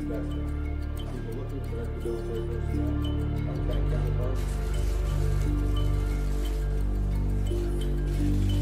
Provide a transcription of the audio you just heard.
People looking for extra military personnel, our tank counterparts.